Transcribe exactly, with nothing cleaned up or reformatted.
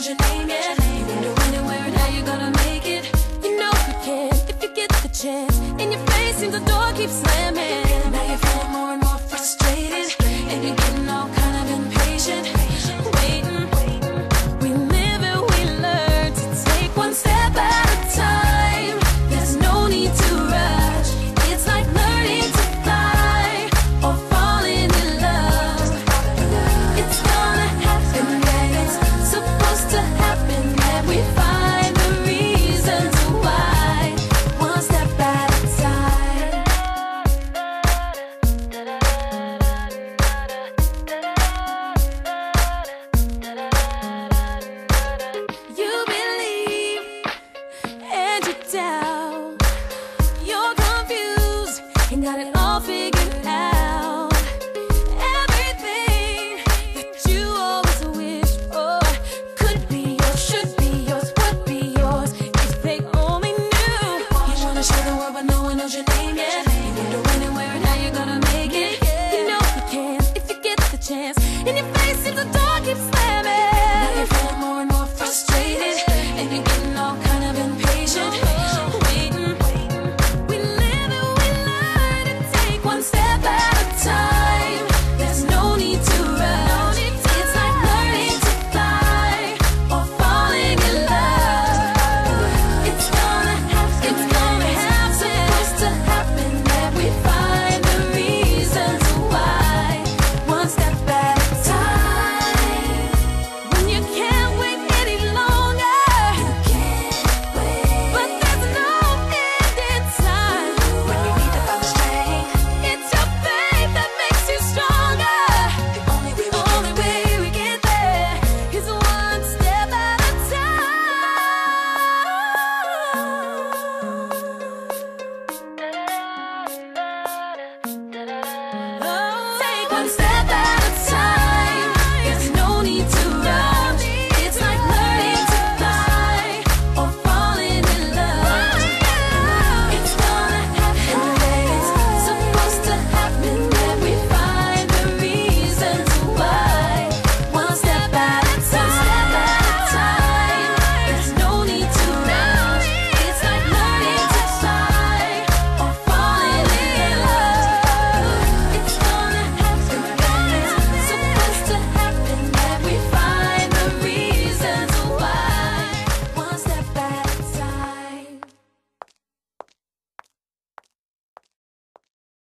your name yet. You wonder when and where and how you're gonna make it. You know you can if you get the chance. In your face seems the door keeps slamming. Now you're feeling more and more frustrated, and you're getting all kind of impatient. Waiting, we live and we learn to take one step at a time. There's no need to rush. It's like learning to fly or falling in love. It's gonna happen when it's supposed to happen, and we find the reasons why. One step at a time. You believe and you doubt. You're confused and got it all figured out. Everything that you always wished for could be yours, should be yours, would be yours if they only knew. You wanna show the world, but no one knows your name yet. You wonder when and where and how you're gonna make it. You know you can if you get the chance. In your face, if the door keeps